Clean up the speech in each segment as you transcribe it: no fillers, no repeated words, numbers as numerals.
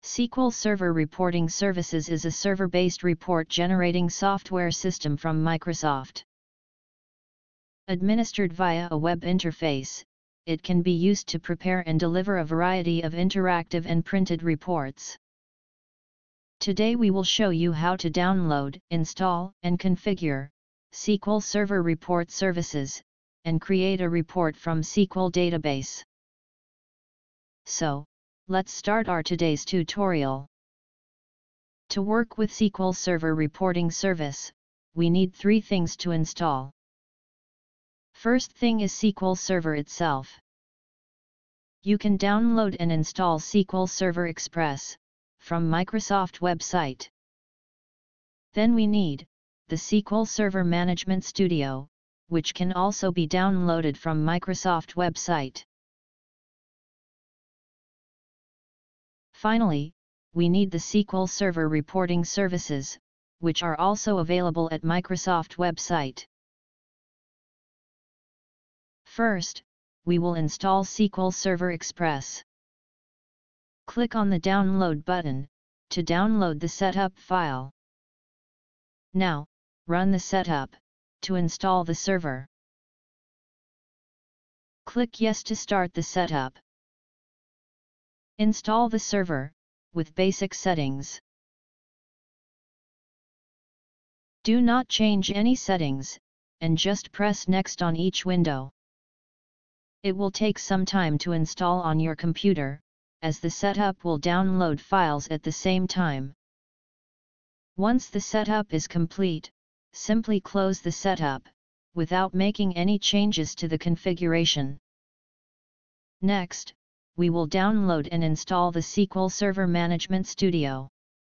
SQL Server Reporting Services is a server-based report-generating software system from Microsoft. Administered via a web interface, it can be used to prepare and deliver a variety of interactive and printed reports. Today we will show you how to download, install, and configure SQL Server Report Services, and create a report from SQL database. So, let's start our today's tutorial. To work with SQL Server Reporting Service, we need three things to install. First thing is SQL Server itself. You can download and install SQL Server Express from Microsoft website. Then we need the SQL Server Management Studio, which can also be downloaded from Microsoft website. Finally, we need the SQL Server Reporting Services, which are also available at Microsoft website. First, we will install SQL Server Express. Click on the Download button to download the setup file. Now, run the setup to install the server. Click Yes to start the setup. Install the server with basic settings. Do not change any settings, and just press Next on each window. It will take some time to install on your computer, as the setup will download files at the same time. Once the setup is complete, simply close the setup, without making any changes to the configuration. Next, we will download and install the SQL Server Management Studio.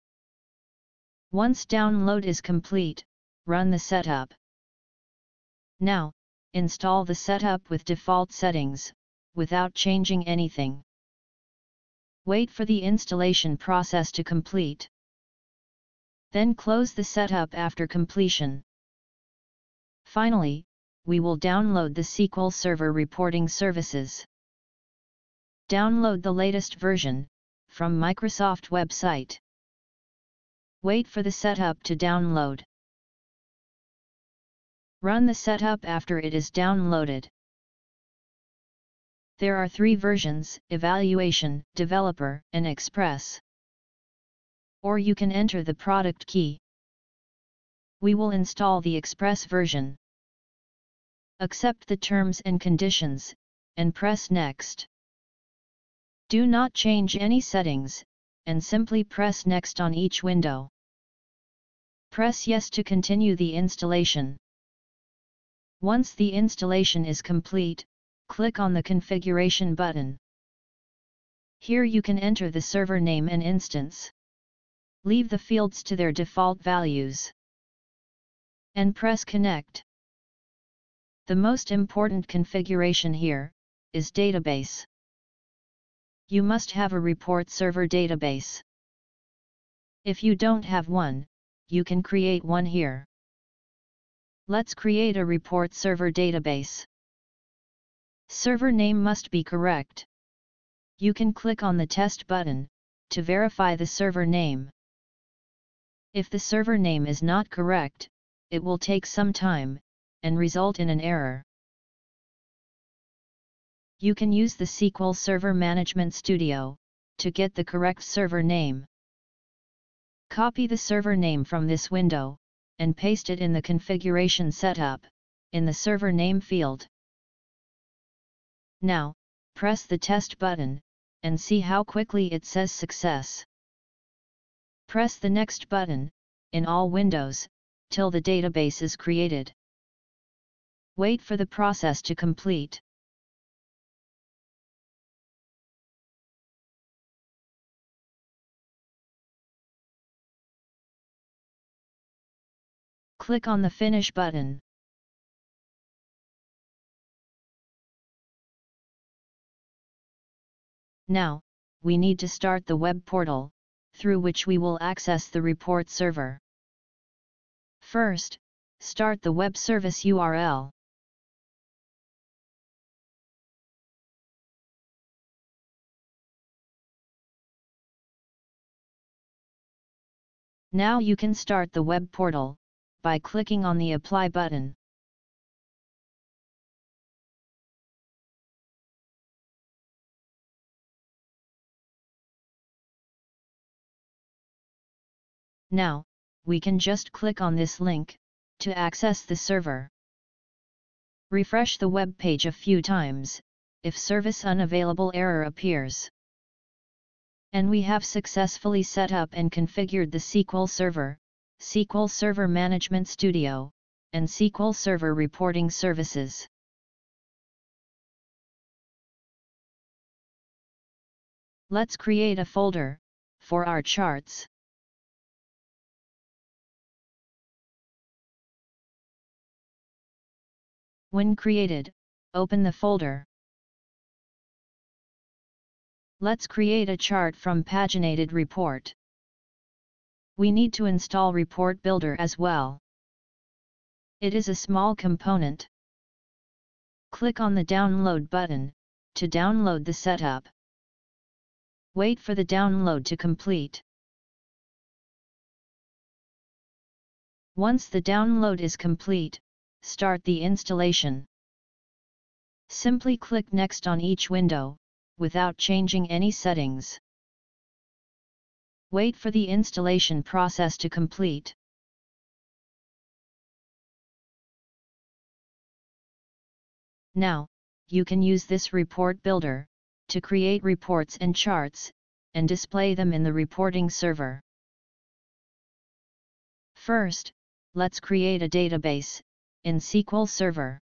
Once download is complete, run the setup. Now, install the setup with default settings, without changing anything. Wait for the installation process to complete. Then close the setup after completion. Finally, we will download the SQL Server Reporting Services. Download the latest version from Microsoft website. Wait for the setup to download. Run the setup after it is downloaded. There are three versions: Evaluation, Developer, and Express. Or you can enter the product key. We will install the Express version. Accept the terms and conditions, and press Next. Do not change any settings, and simply press Next on each window. Press Yes to continue the installation. Once the installation is complete, click on the Configuration button. Here you can enter the server name and instance. Leave the fields to their default values. And press Connect. The most important configuration here is database. You must have a report server database. If you don't have one, you can create one here. Let's create a report server database. Server name must be correct. You can click on the Test button to verify the server name. If the server name is not correct, it will take some time and result in an error. You can use the SQL Server Management Studio to get the correct server name. Copy the server name from this window and paste it in the configuration setup in the server name field. Now, press the Test button and see how quickly it says Success. Press the Next button in all windows till the database is created. Wait for the process to complete. Click on the Finish button. Now, we need to start the web portal, through which we will access the report server. First, start the web service URL. Now you can start the web portal by clicking on the Apply button. Now, we can just click on this link to access the server. Refresh the web page a few times if service unavailable error appears. And we have successfully set up and configured the SQL Server, SQL Server Management Studio, and SQL Server reporting services. Let's create a folder for our charts. When created, open the folder. Let's create a chart from paginated report. We need to install Report Builder as well. It is a small component. Click on the Download button to download the setup. Wait for the download to complete. Once the download is complete, start the installation. Simply click Next on each window, without changing any settings. Wait for the installation process to complete. Now, you can use this report builder to create reports and charts, and display them in the reporting server. First, let's create a database in SQL Server.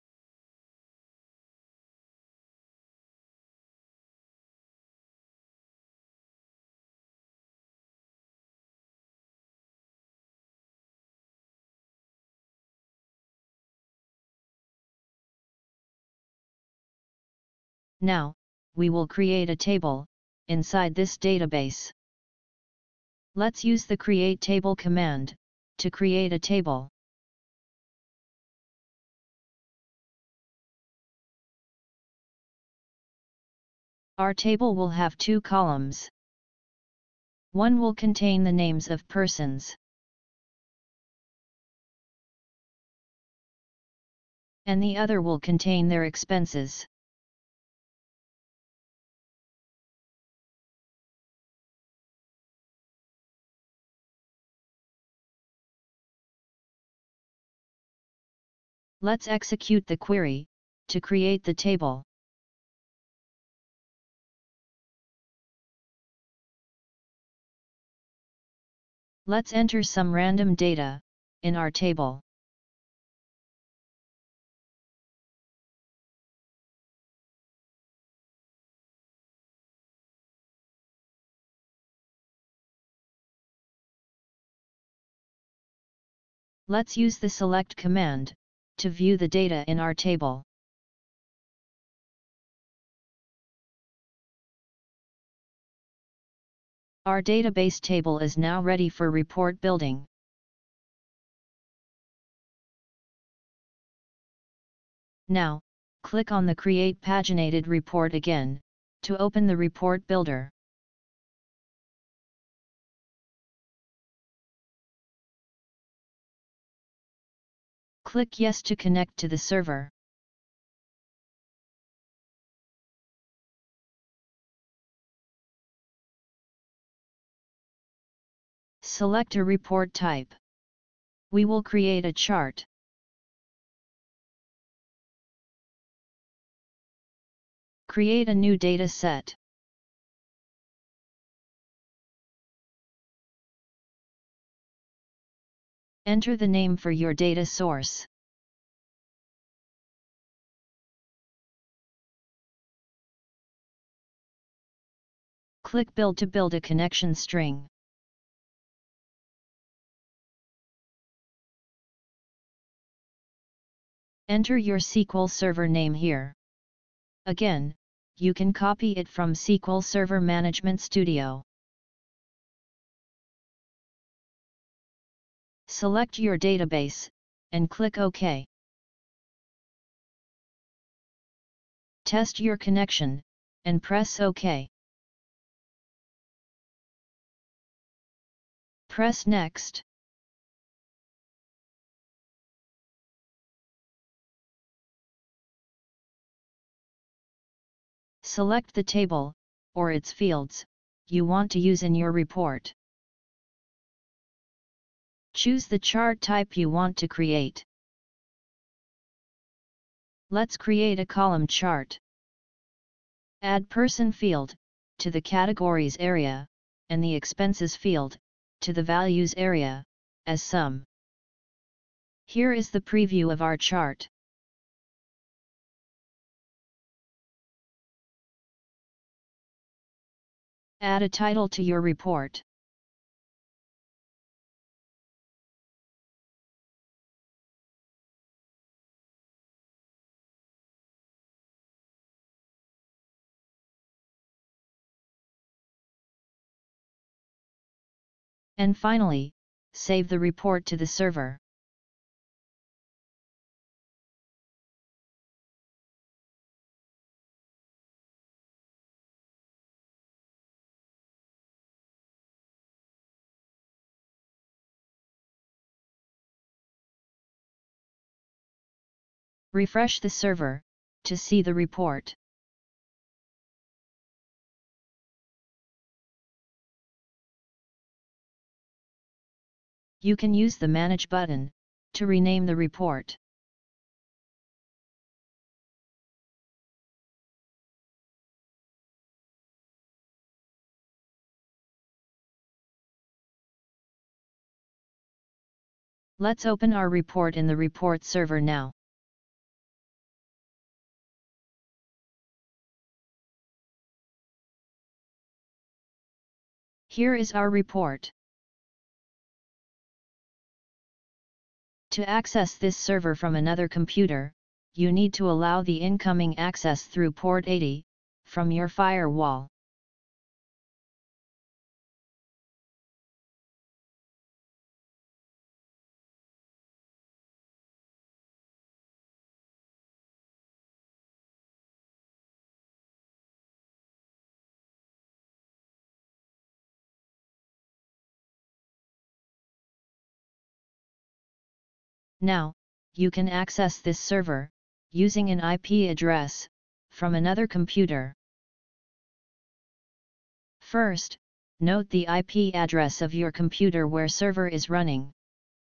Now, we will create a table inside this database. Let's use the create table command to create a table. Our table will have two columns. One will contain the names of persons, and the other will contain their expenses. Let's execute the query to create the table. Let's enter some random data in our table. Let's use the select command to view the data in our table. Our database table is now ready for report building. Now, click on the Create Paginated Report again to open the Report Builder. Click Yes to connect to the server. Select a report type. We will create a chart. Create a new data set. Enter the name for your data source. Click Build to build a connection string. Enter your SQL Server name here. Again, you can copy it from SQL Server Management Studio. Select your database, and click OK. Test your connection, and press OK. Press Next. Select the table, or its fields, you want to use in your report. Choose the chart type you want to create. Let's create a column chart. Add Person field to the Categories area, and the Expenses field to the Values area, as sum. Here is the preview of our chart. Add a title to your report. And finally, save the report to the server. Refresh the server to see the report. You can use the Manage button to rename the report. Let's open our report in the report server now. Here is our report. To access this server from another computer, you need to allow the incoming access through port 80 from your firewall. Now, you can access this server using an IP address from another computer. First, note the IP address of your computer where server is running.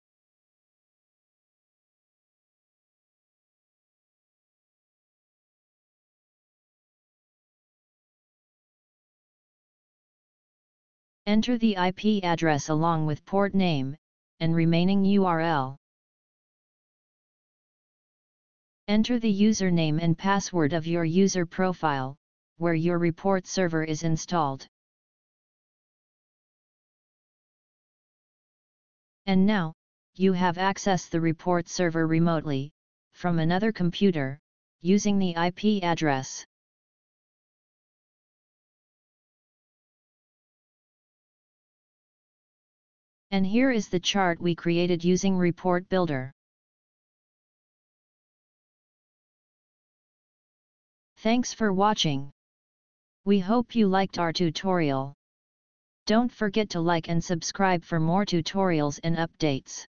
Enter the IP address along with port name and remaining URL. Enter the username and password of your user profile, where your report server is installed. And now, you have accessed the report server remotely, from another computer, using the IP address. And here is the chart we created using Report Builder. Thanks for watching. We hope you liked our tutorial. Don't forget to like and subscribe for more tutorials and updates.